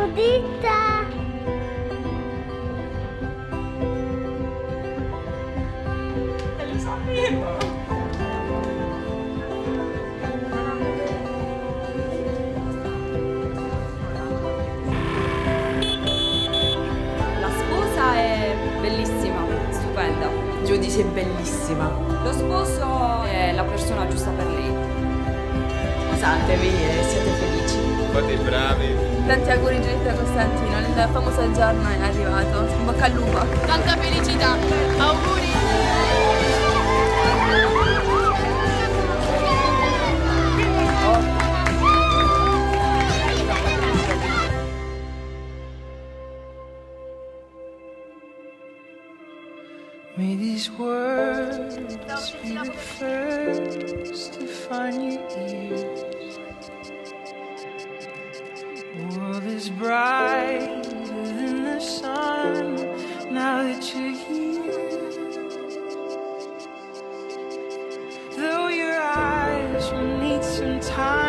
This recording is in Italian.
saudita. La sposa è bellissima, stupenda. Giudice è bellissima. Lo sposo è la persona giusta per lei. Sposatevi e siete felici. Fate i bravi. Tanti auguri Giulietta Costantino, il famoso giorno è arrivato. In bocca al lupo. Tanta felicità. Auguri. May these words be the first to find your ears. The world is brighter than the sun now that you're here. Though your eyes will need some time